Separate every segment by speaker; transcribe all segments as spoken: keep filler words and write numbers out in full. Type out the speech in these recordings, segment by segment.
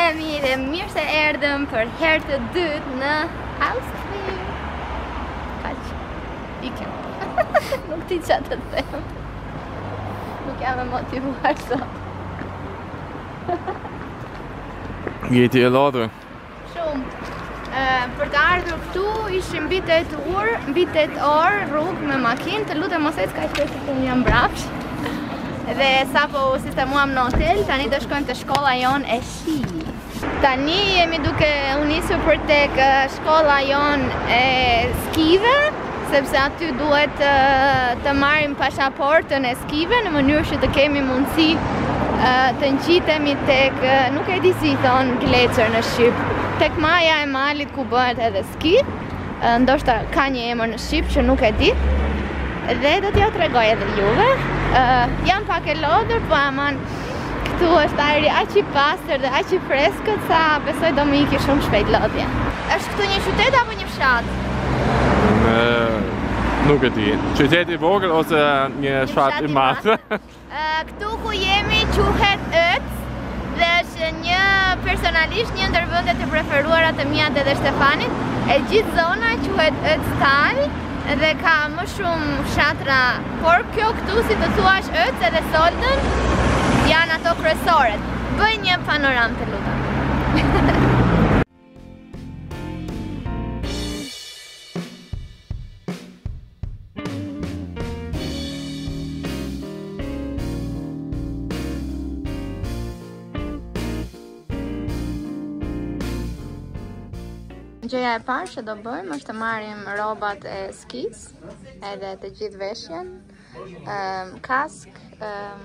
Speaker 1: jemi dhe mirë se erdhëm për herë të dytë në House Clear. Kaq. Ikem. Nuk ti qa të them. Nuk jam e motivuar sot.
Speaker 2: Jeti e lodhur?
Speaker 1: Shumë. Uh, për të ardhur këtu ishim mbi tetë orë, mbi tetë orë rrugë me makinë, të lutem mos ec kaq shpejt se jam brapsh. Dhe sapo u sistemuam në hotel, tani do shkojmë te shkolla jon e shi. Tani jemi duke u nisur për tek shkolla jon e skive, sepse aty duhet uh, të marrim pasaportën e skive në mënyrë që të kemi mundësi uh, të ngjitemi tek, uh, nuk e di si thon Gletser në shqip, tek maja e malit ku bëhet edhe ski. Uh, ndoshta ka një emër në shqip që nuk e di. Dhe do t'ja tregoj edhe juve. Uh, jam pak e lodhur, po aman këtu është ajri aq i pastër dhe aq i freskët sa besoj do më iki shumë shpejt lodhja. Është këtu një qytet apo një fshat?
Speaker 2: Nuk e di. Qytet i vogël ose një fshat i madh?
Speaker 1: Këtu ku jemi quhet Ötz dhe është një personalisht një ndër vendet e preferuara të mia dhe Stefanit. E gjithë zona quhet Ötztal dhe ka më shumë fshatra, por kjo këtu si të thuash Ötz edhe Soldën janë ato kryesoret. Bëj një panoram të lutem. Gjëja e parë që do bëjmë është të marrim rrobat e skis, edhe të gjithë veshjen, um, kask, um,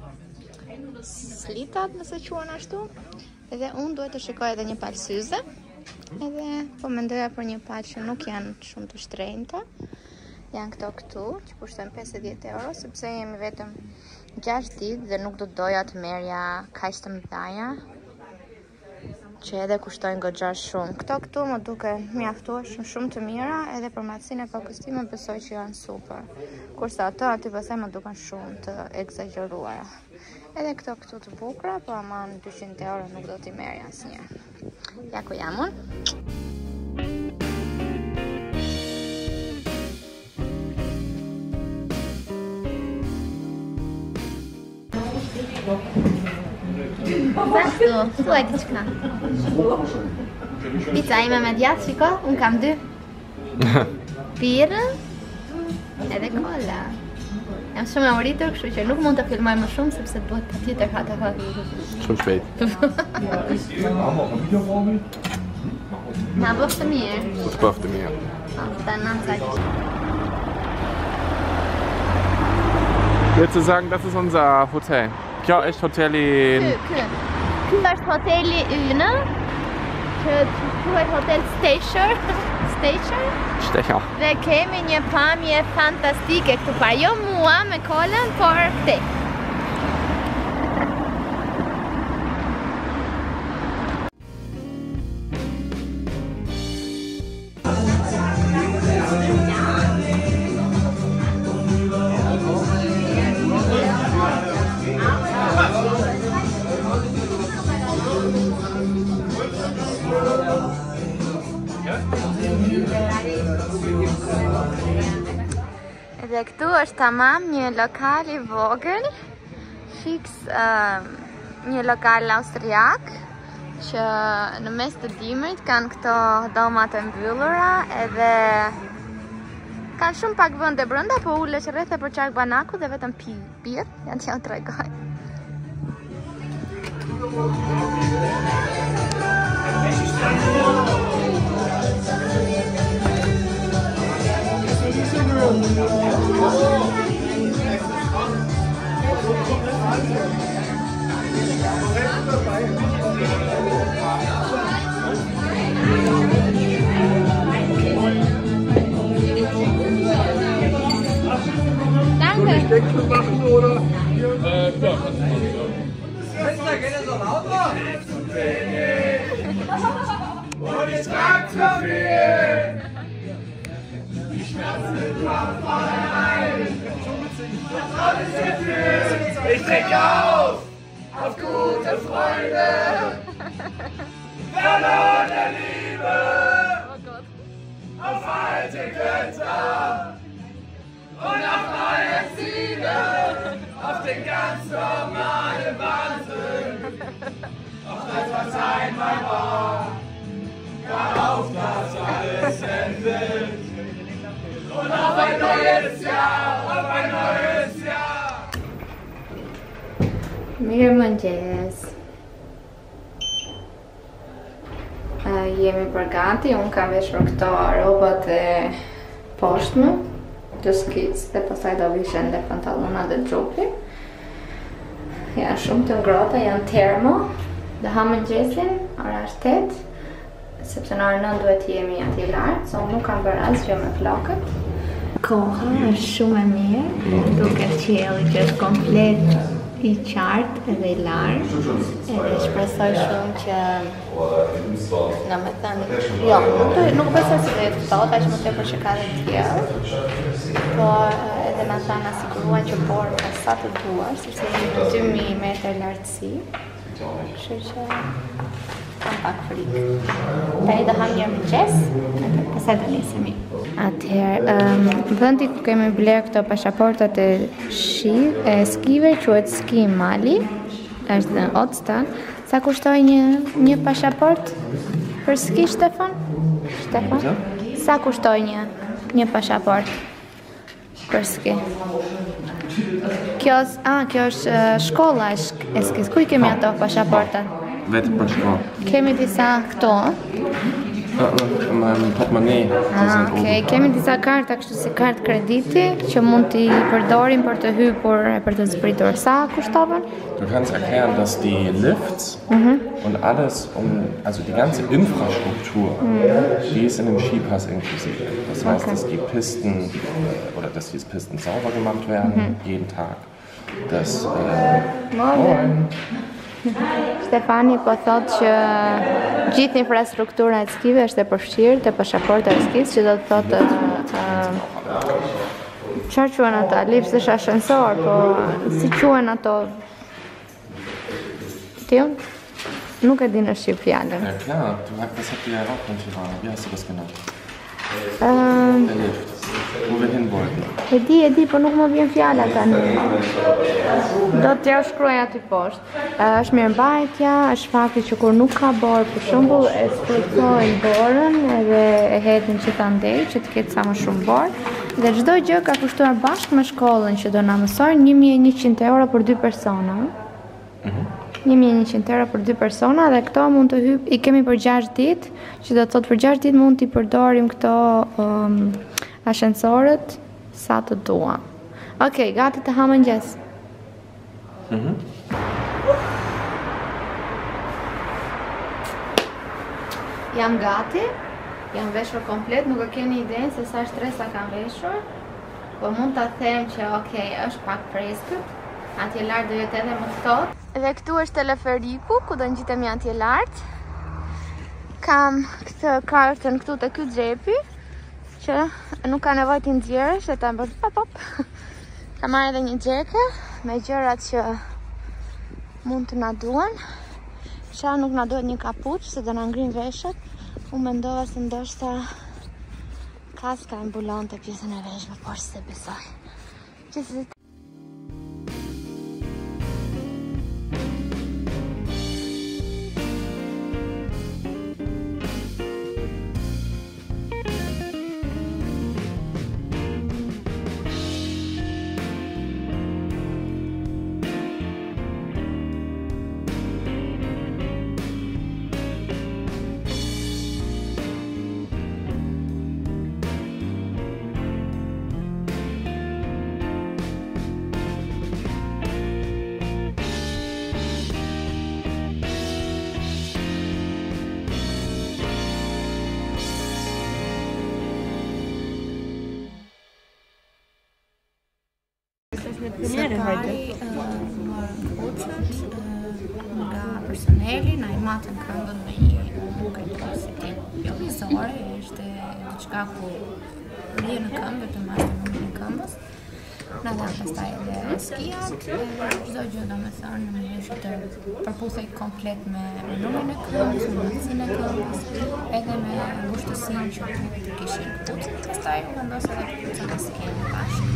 Speaker 1: slitat nëse quhen ashtu, edhe unë duhet të shikoj edhe një palë syze, edhe po mendoja për një palë që nuk janë shumë të shtrenjta, janë këto këtu, që kushtojnë pesëdhjetë euro, sepse jemi vetëm gjashtë ditë dhe nuk do të doja të merja kaq të mëdha, që edhe kushtojnë goxha shumë. Këto këtu më duke mjaftueshëm shumë të mira, edhe për matësinë e kokës time besoj që janë super. Kurse ato aty pastaj më duken shumë të egzageruara. Edhe këto këtu të bukura, po aman dyqind euro nuk do t'i merja asnjëherë. Ja ku jam unë. Zašto? Thuaj diçka. Pica ime me djathë, shiko, unë kam dy. Pirën edhe kolla. Jam shumë e uritur, kështu që nuk mund të filmoj më shumë sepse duhet patjetër ha të ha.
Speaker 2: Shumë shpejt.
Speaker 1: Na bëf të mirë.
Speaker 2: Po të bëf të mirë.
Speaker 1: Dann nachsag ich.
Speaker 2: Würdest du sagen, das ist unser Hotel? Ja, echt Hotel in...
Speaker 1: Ky, ky. Ky është hoteli ynë, që quhet Hotel Stecher. Stecher?
Speaker 2: Stecher.
Speaker 1: Dhe kemi një pamje fantastike këtu parë. Jo mua me kolën, por te. Dhe këtu është tamam një lokal i vogël, fix uh, një lokal austriak, që në mes të dimrit kanë këto domat e mbyllura, edhe kanë shumë pak vende brenda, po ulesh rreth e për çak banaku dhe vetëm pi birr, janë që janë tregoj.
Speaker 2: Danke. Steckchen machen oder?
Speaker 3: Äh, ja. Fenster, geht das noch lauter? Und ich trag zu viel. Die Schmerzen kommen vornherein. Das alles Gefühl. Ich trinke auf. Auf gute Freunde. Skandal der Liebe auf alte Götter und auf neue Ziele, auf den ganz normalen Wahnsinn, auf das, was einmal war, darauf, dass alles endet und auf ein neues Jahr, auf ein neues Jahr.
Speaker 1: Mirëmëngjes. Uh, jemi për gati, unë kam veshur këto robat e poshtme të skic dhe pastaj do vishen dhe pantallona dhe xhupi. Janë shumë të ngrohta, janë termo. Dhe ha mëngjesin, ora është tetë, sepse në orën nëntë duhet jemi atje lart, so unë nuk kam bërë asgjë me flokët. Koha është shumë e mirë, duket qielli që është komplet i qartë edhe i lartë, edhe shpresoj shumë që në me thënë, jo, nuk, nuk besoj se dhe të këtot, aq më tepër që ka dhe tjerë, po edhe me thënë asiguruan që borë ka sa të duar, sepse jemi në dy mijë metër lartësi, kështu që kam pak frikë. Tani do ham një mëngjes, pastaj do nisemi. Atëherë, um, vendi ku kemi bler këto pasaportat e shi, e skive, quhet Ski Mali, është në Otstan. Sa kushtoi një një pasaport për ski, Stefan? Stefan? Sa kushtoi një një pasaport për ski? Kjo, ah, kjo është uh, shkolla e skis. Ku i kemi ato pasaportat?
Speaker 2: Vetëm për shkollë.
Speaker 1: Kemi disa këto.
Speaker 2: Në portmonee.
Speaker 1: Ah, okay. Kemi disa karta kështu si kartë krediti që mund t'i përdorim për të hyrë e për të zbritur. Sa kushtoven?
Speaker 2: Du kannst erklären, dass die Lifts mhm. und alles, um, also die ganze Infrastruktur, mhm. die ist in dem Skipass inklusive. Das heißt, okay. dass die Pisten oder dass die Pisten sauber gemacht werden, mhm. jeden Tag. Das, äh,
Speaker 1: Moin. Stefani po thot që gjithë infrastruktura e skive është e përfshirë te pasaporta e skis, që do të thotë çfarë quhen ata, lift është ashensor, po si quhen ato? Ti? Nuk e di në shqip fjalën.
Speaker 2: Ja klar, du hast das habt ihr ja auch manche waren. Wie hast du das genannt?
Speaker 1: Ähm,
Speaker 2: Der Lift, wo wir hin wollten.
Speaker 1: E di, e di, po nuk më vjen fjala tani. Do t'ja shkruaj aty poshtë. Është mirëmbajtja, është fakti që kur nuk ka borë, për shembull, e spërcojnë borën edhe e hedhin që ta ndej, që të ketë sa më shumë borë. Dhe çdo gjë ka kushtuar bashkë me shkollën që do na mësojnë një mijë e njëqind euro për dy persona. Mhm. një mijë e njëqind euro për dy persona dhe këto mund të hyp, i kemi për gjashtë ditë, që do të thotë për gjashtë ditë mund t'i përdorim këto um, ashensorët sa të duam. Okej, gati të ha mëngjes. Mhm. Jam gati, jam veshur komplet, nuk e keni idenë se sa shtresa kam veshur, po mund ta them që okej, është pak freskët, atje lart do jetë edhe më ftohtë. Dhe këtu është teleferiku, ku do ngjitemi atje lart. Kam këtë kartën këtu te ky xhepi, që nuk ka nevojë të nxjerrësh, e ta bën pop pop. Kam marrë edhe një xheke me gjërat që mund të na duan. Qa nuk na duhet një kapuç, se do na ngrin veshët. Unë mendova se ndoshta kaska e mbulonte pjesën e veshme, por se besoj. Gjithsesi Sekretari nga personeli na i matën këmbën me një buke pozitiv pjellizore, ishte diçka ku rije në këmbë, të mashtë në në këmbës. Na dhe pastaj edhe skiat, çdo gjë domethënë në mënyrë të përputhej komplet me numrin e këmbës, me mundësinë e këmbës, edhe me ngushtësinë që të kishin këpucët. Pastaj u vendos edhe këpucën e skiave bashkë.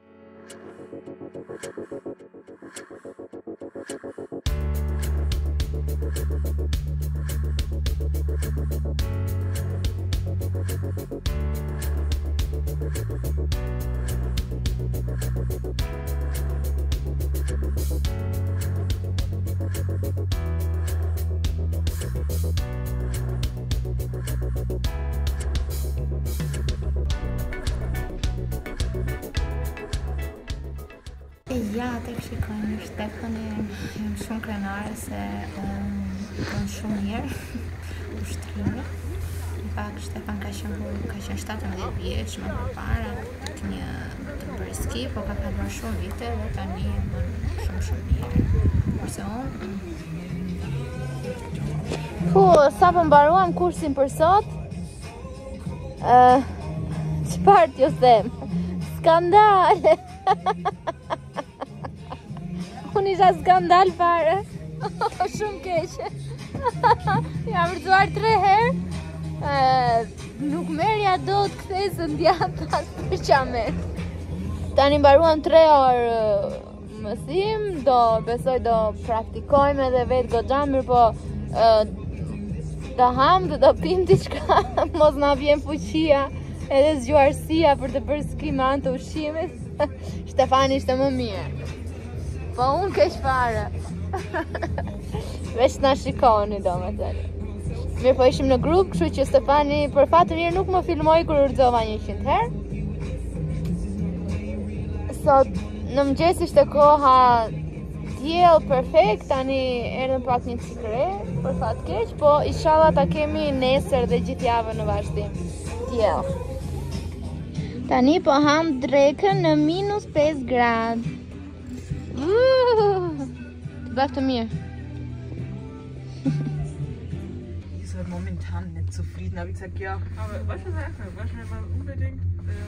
Speaker 1: Ja, tek shikojnë Shtefani, jam shumë krenare se kanë shumë mirë ushtrime. Në fakt, Shtefan ka qenë ka qenë shtatëmbëdhjetë vjeç më përpara të një të bërë ski, po ka kaluar shumë vite dhe tani e bën shumë shumë mirë. Kurse unë Fu, sa po mbaruam kursin për sot. Uh, Çfarë t'ju them? Skandal! Unë isha skandal fare. Shumë keqe. Jam rëzuar tre herë. Nuk merja do të kthesë ndjata për qamet. Tani mbaruam tre orë mësim. Do besoj do praktikojmë edhe vetë goxhamir, po do ham dhe do pim diçka. Mos na vjen fuqia edhe zgjuarësia për të bërë ski me anë të ushqimit. Shtefani ishte më mirë. Po unë keq fare. Veç na shikoni domethënë. Mirë, po ishim në grup, kështu që Stefani për fat të mirë nuk më filmoi kur urxova njëqind herë. Sot në mëngjes ishte koha diell perfekt, tani erdhën pak një cikre, për fat keq, po inshallah ta kemi nesër dhe gjithë javën në vazhdim. Diell. Tani po ham drekën në minus pesë gradë. Të bëftë mirë.
Speaker 4: Ich ist halt momentan nicht zufrieden, habe ich gesagt, ja.
Speaker 3: Aber was schon sagen, was schon mal unbedingt. Äh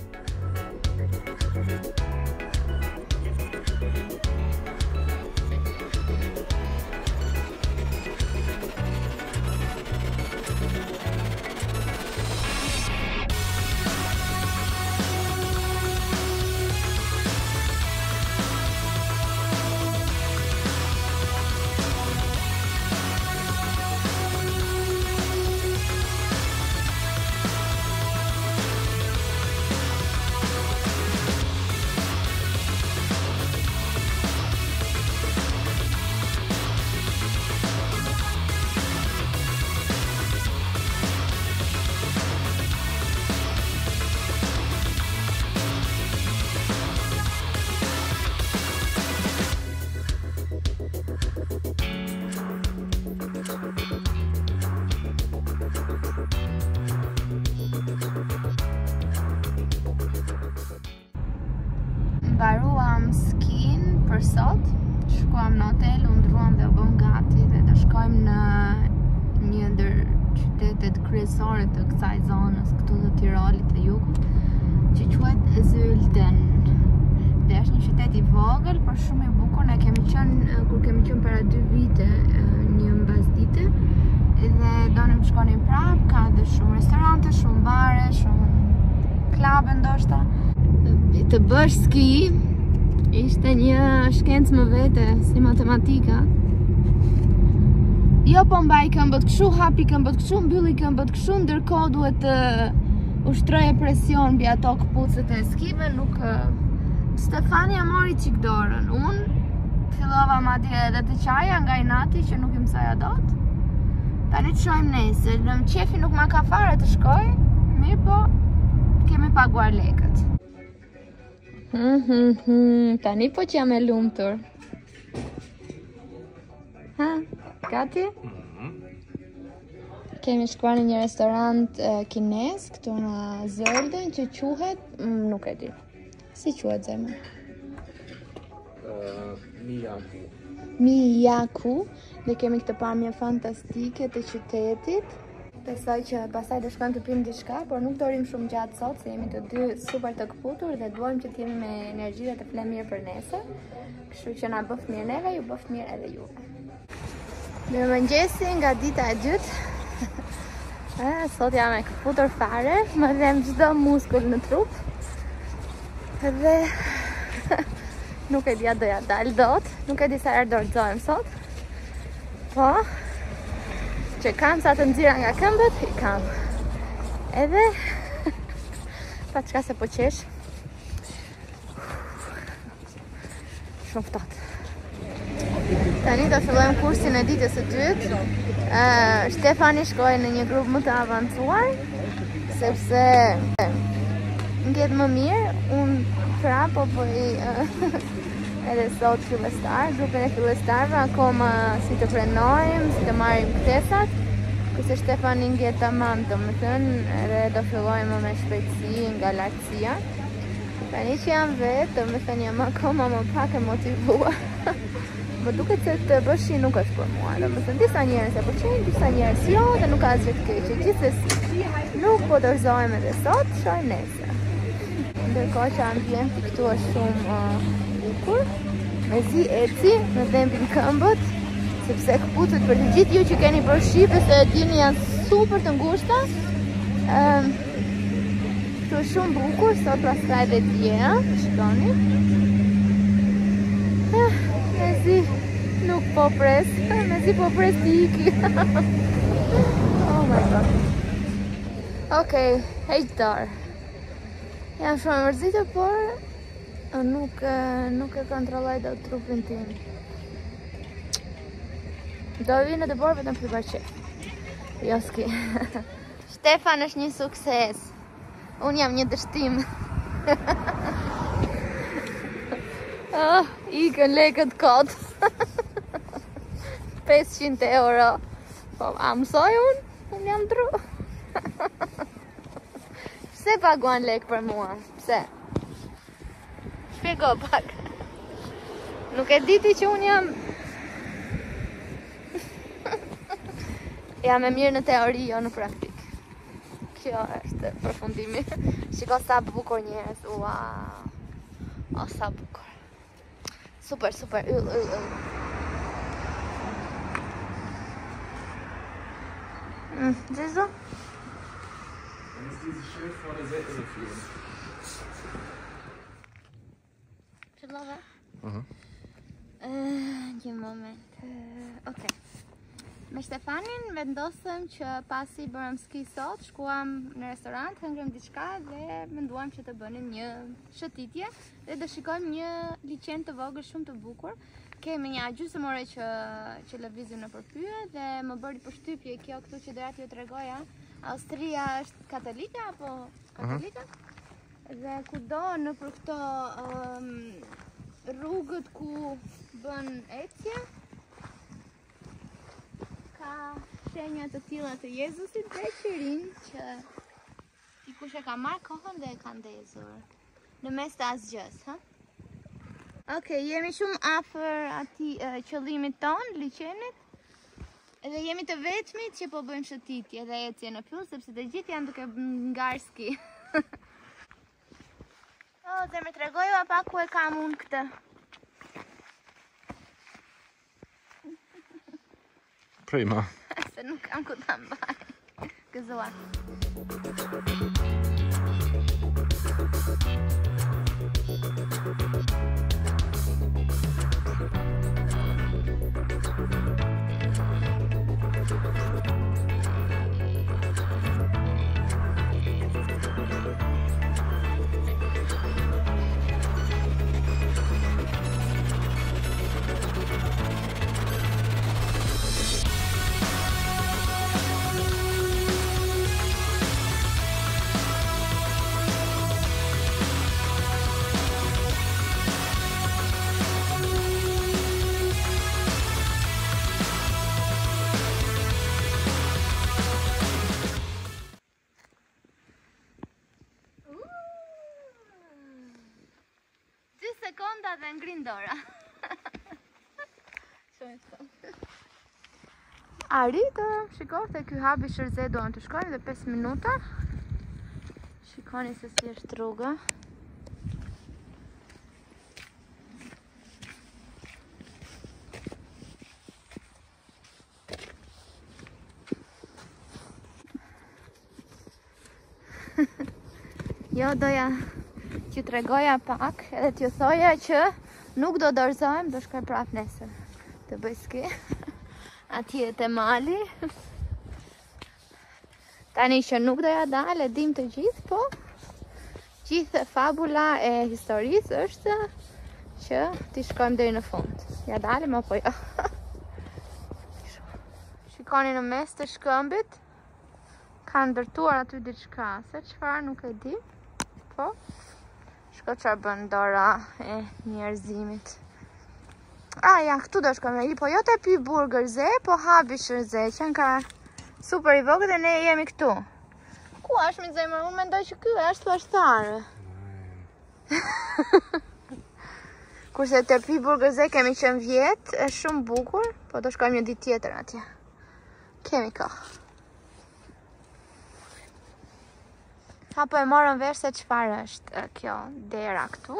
Speaker 1: Mbaruam skin për sot, shkuam në hotel, u ndruam dhe u bëm gati dhe do shkojmë në një ndër qytetet kryesore të kësaj zonës këtu të Tirolit dhe Jugut, që quhet Zylten. Dhe është një qytet i vogël, por shumë i bukur. Ne kemi qenë kur kemi qenë para dy vite, një mbasdite, dhe donim të shkonim prap, ka dhe shumë restorante, shumë bare, shumë klabe ndoshta. Të bësh ski ishte një shkencë më vete, si matematika. Jo po mbaj këmbët kështu, hapi këmbët kështu, mbylli këmbët kështu, ndërkohë duhet të ushtroje presion mbi ato këpucët e skive, nuk... Stefania mori qik dorën, unë fillova madje edhe të qaja nga i nati që nuk i mësoja dot. Tani të shojmë nesër, në më qefi nuk ma ka fare të shkoj, mirë po kemi paguar lekët. Hmm, hmm, hmm. Tani po që jam e lumtur. Ha, gati? Kemi shkuar në një restorant uh, kines këtu në Zölden që quhet, mm, nuk e di. Si quhet zemër?
Speaker 2: Uh, Miyaku.
Speaker 1: Miyaku. Dhe kemi këtë pamje fantastike të qytetit. Besoj që pasaj do shkojmë të pim diçka, por nuk dorim shumë gjatë sot, se jemi të dy super të këputur dhe duajmë që t'jemi me energji dhe të flem mirë për nesër. Kështu që na bëft mirë neve, ju bëft mirë edhe juve. Mirëmëngjesi nga dita e dytë. Sot jam e këputur fare, më dhem çdo muskull në trup. Dhe nuk e dja doja dal dot, nuk e di sa herë dorëzojmë sot. Po, që kam sa të nxira nga këmbët, i kam. Edhe, pa qka se po qesh. Shumë ftohtë. Tani do fillojmë kursin e ditës së dytë. Uh, Shtefani shkoi në një grup më të avancuar, sepse ngjet më mirë. Unë pra po bëj uh, edhe sot fillestar, grupin e fillestarve, akoma si të prenojmë, si të marrim ktesat. Kurse Shtefani ngjet tamam, domethënë, edhe do fillojmë me shpejtësi nga lartësia. Tani që jam vetë, domethënë jam akoma më pak e motivuar. Më duket se të bëshi nuk është për mua. Domethënë disa njerëz e pëlqejnë, disa njerëz jo, dhe nuk ka asgjë të keqe. Gjithsesi, nuk po dorëzohem edhe sot, shoj nesër. Ndërkohë që ambienti këtu është shumë uh, bukur. Mezi eci, në dhembin këmbët, sepse këputët për të gjithë ju që keni bërë shipe se e dini janë super të ngushta. Um, Këtu është shumë bukur, sot pastaj dhe djera, shikoni. Ah, mezi nuk po pres, mezi po pres t'i iki. Oh my god. Okej, heq dorë. Jam shumë e mërzitur, por nuk, nuk e kontrolloj dot trupin tim. Do vi në të borë vetëm për për qef. Jo s'ki. Shtefan është një sukses. Unë jam një dështim. Oh, ikën lekët kot. pesëqind euro. Po, a mësoj unë? Unë jam tru. Pse paguan lek për mua? Pse? Shpjego pak. Nuk e diti që unë jam... jam e mirë në teori, jo në praktik. Kjo është përfundimi. Shiko sa bukur njerëz. Wow. O, sa bukur. Super, super. Yll, yll, yll. Mm, siehst du?
Speaker 3: Dann ist dieses Schild vor der Seite führen.
Speaker 1: Przedlowe?
Speaker 2: Mhm.
Speaker 1: Një moment. Uh, Okej. Okay. Me Shtefanin vendosëm që pasi bërëm ski sot, shkuam në restorant, hëngrëm diçka dhe menduam që të bënim një shëtitje dhe do shikojmë një liçen të vogël shumë të bukur. Kemi një gjysmore që që lëvizim në përpyje dhe më bëri përshtypje kjo këtu që doja t'ju tregoja. Austria është katolike apo katolike? Uh-huh. Dhe kudo në për këto um, rrugët ku bën ecje ka shenja të tilla të Jezusit dhe qirin që dikush e ka marrë kohën dhe e ka ndezur në mes të asgjës, ha? Okej, okay, jemi shumë afër atij uh, qëllimit ton, liçenit. Dhe jemi të vetmit që po bëjmë shëtitje dhe ecje në pyll, sepse të gjithë janë duke ngarë ski. Oh, dhe me tregojua pak ku e kam unë këtë.
Speaker 2: Prima.
Speaker 1: Se nuk kam ku ta mbaj. Gëzua. Sekonda dhe ngrin dora. Shumë Arritëm, shiko, te ky habi Shërzet doan të shkojmë dhe pesë minuta. Shikoni se si është rruga. Jo, doja t'ju tregoja pak edhe t'ju thoja që nuk do dorëzojmë, do shkoj prap nesër të bëj ski. Atje te mali. Tani që nuk doja dalë, e dim të gjithë, po gjithë fabula e historisë është që t'i shkojmë deri në fund. Ja dalim apo jo? Shikoni në mes të shkëmbit. Ka ndërtuar aty diçka, se çfarë nuk e di. Po, shko çfarë bën dora e njerëzimit. A, ja, këtu do shkojmë, po jo te Py Burgerze, po habi Shërzet, që ka super i vogël dhe ne jemi këtu. Ku është, mi zemër? Unë mendoj që ky është thashtarë. Kurse te Py Burgerze kemi qenë vjet, është shumë bukur, po do shkojmë një ditë tjetër atje. Kemi kohë. Sa po e morën vesh se çfarë është kjo dera këtu.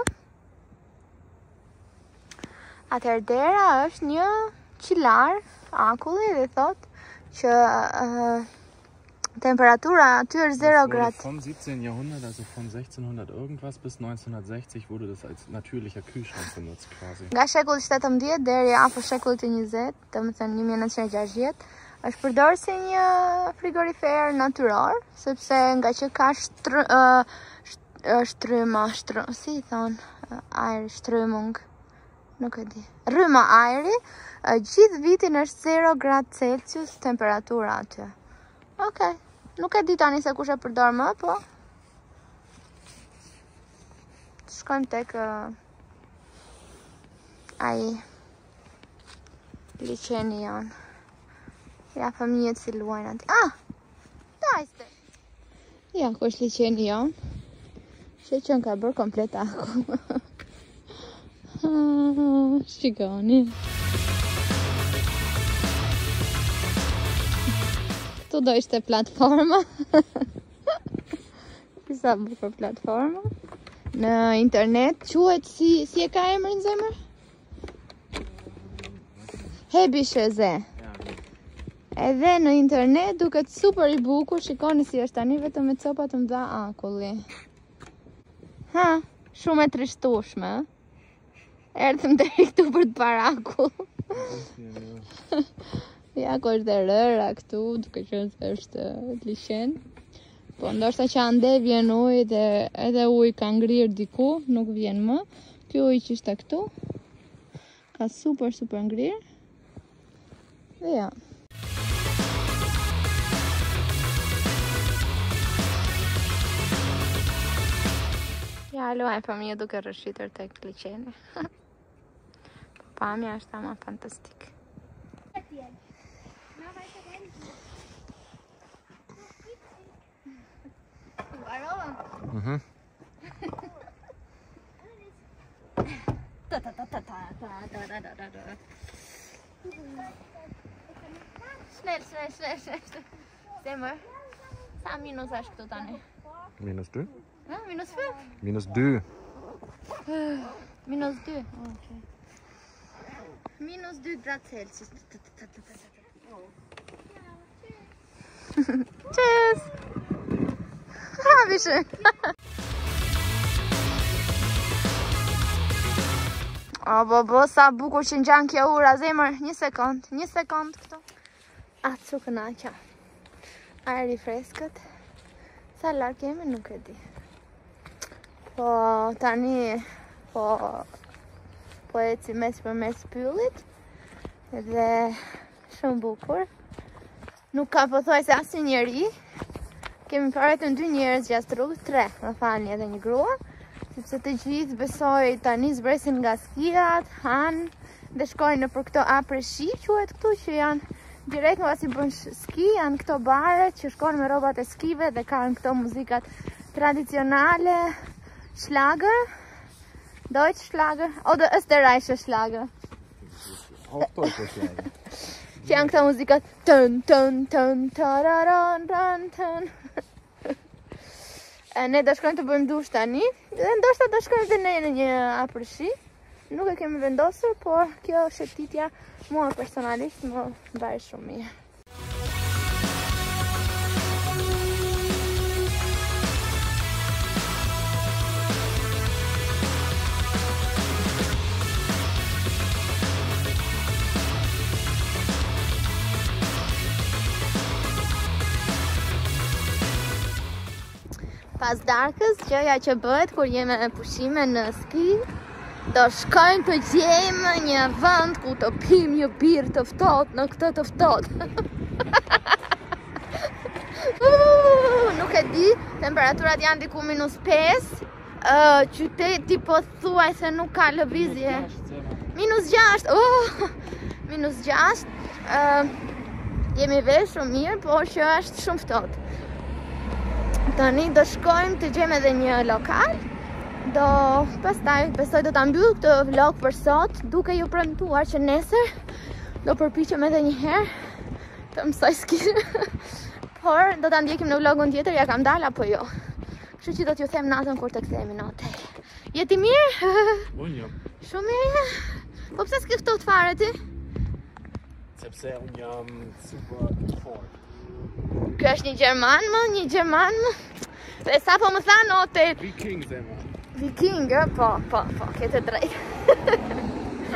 Speaker 1: Atëherë dera është një qilar akulli dhe thot që uh, temperatura aty është zero gradë.
Speaker 2: Vom siebzehnten Jahrhundert, also von sechzehnhundert irgendwas bis neunzehnhundertsechzig wurde das als natürlicher Kühlschrank benutzt quasi.
Speaker 1: Nga shekulli shtatëmbëdhjetë deri afër shekullit të njëzet, domethënë një mijë e nëntëqind e gjashtëdhjetë, është përdorur si një frigorifer natyror, sepse nga që ka shtr, uh, shtryma, shtr, si i thon, uh, ajri, shtrymung, nuk e di. Rryma ajri, uh, gjithë vitin është zero gradë Celsius temperatura aty. Okej, nuk e di tani se kush e përdor më, po shkojmë tek uh, ai liçeni janë. Ja, fëmijët si luajnë aty. Ah! Dajste! Ja, ku është liçeni jonë. Që që në ka bërë komplet aku. Shikoni. Këtu do ishte platforma. Pisa bukur platforma. Në internet quhet si, si e ka emrin zemër? Habi Shërzet. Edhe në internet duket super i bukur, shikoni si është tani vetëm me copa të mëdha akulli. Ha, shumë e trishtueshme. Erdhëm deri këtu për të parë akull. Ja, ku është dhe rëra këtu, duke qenë se është liçen. Po ndoshta që ande vjen ujë dhe edhe uji ka ngrirë diku, nuk vjen më. Ky ujë që ishte këtu ka super super ngrirë. Dhe ja. Ja, luaj fëmijë duke rrëshitur tek liçeni. Pamja është ama fantastik.
Speaker 2: Mhm.
Speaker 1: Snel, snel, snel, snel. Zemër, sa minus është këtu tani?
Speaker 2: Minus dy?
Speaker 1: Ha, minus fem?
Speaker 2: Minus dy.
Speaker 1: Minus dy, okay. Minus dy gradë Celsius. Tschüss! Ha, wie schön! O, bo, bo, sa bukur që ngjan kjo ura, zemër, një sekond, një sekond këtu. A, cu kënaqja. Ajri freskët. Sa larg jemi, nuk e di. Po, tani, po, po eci mes për mes pyllit. Dhe shumë bukur. Nuk ka pothuaj se asnjë njeri. Kemi parë vetëm dy njerëz jashtë rrugës, tre, më falni, edhe një grua. Sepse të gjithë besoj tani zbresin nga skiat, han dhe shkojnë në për këto après-ski, quhet këtu, që janë direkt nga si bën ski, janë këto bare që shkojnë me rrobat e skive dhe kanë këto muzikat tradicionale, Schlager, Deutsch Schlager, oder Österreichischer Schlager.
Speaker 2: Auch deutscher Schlager.
Speaker 1: që janë këta muzikat tën tën tën tararan tën tën. Ne do shkojmë të bëjmë dush tani dhe ndoshta do shkojmë dhe ne në një afërshi. Nuk e kemi vendosur, por kjo shëtitja mua personalisht më mbaj shumë mirë. Pas darkës, gjëja që bëhet kur jemi në pushime në ski, do shkojmë të gjejmë një vend ku të pim një birë të ftohtë në këtë të ftohtë. Nuk e di, temperaturat janë diku minus pesë, qyteti po thuaj se nuk ka lëvizje. Minus gjashtë, oh, minus gjashtë, jemi vesh shumë mirë, por që është shumë ftohtë. Tani do shkojmë të gjejmë edhe një lokal. Do pastaj besoj do ta mbyll këtë vlog për sot, duke ju premtuar që nesër do përpiqem edhe një herë të mësoj ski. Por do ta ndjekim në vlogun tjetër, ja kam dalë apo jo. Kështu që do t'ju them natën kur të kthehemi në hotel. Jeti mirë?
Speaker 3: Unë jam.
Speaker 1: Shumë mirë. Po pse s'ke ftohtë fare ti?
Speaker 3: Sepse unë jam super fort.
Speaker 1: Kjo është një Gjerman më, një Gjerman më. Dhe sa po më tha në hotel.
Speaker 3: Viking zemra.
Speaker 1: Viking, po, po, po, kete drejt.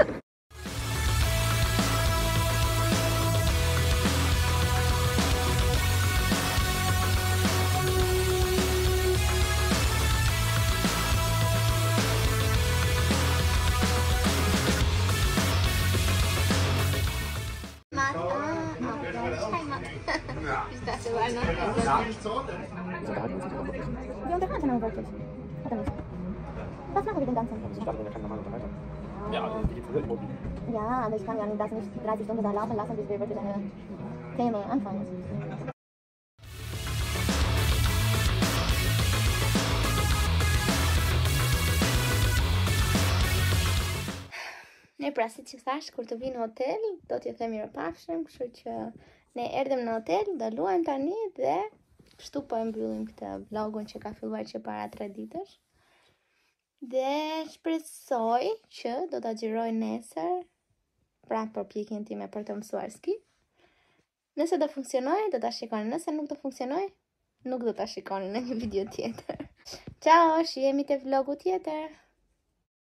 Speaker 1: Ist das so Wir unterhalten uns wirklich. Oder nicht? Was machen wir den ganzen Tag?
Speaker 3: Ich dachte, wir können normal unterhalten. Ja, also die geht's wirklich.
Speaker 1: Ja, aber ich kann ja das nicht dreißig Stunden da laufen lassen, bis wir wirklich eine Thema anfangen. Ne pra si që thash, kur të vi në hotel, do t'ju them mirëpafshim, kështu që ne erdhëm në hotel, do luajmë tani dhe kështu po e mbyllim këtë vlogun që ka filluar që para tre ditësh. Dhe shpresoj që do ta xhiroj nesër pra përpjekjen time për të mësuar ski. Nëse do funksionoj, do ta shikoni. Nëse nuk do funksionoj, nuk do ta shikoni në një video tjetër. Ciao, shihemi te vlogu tjetër.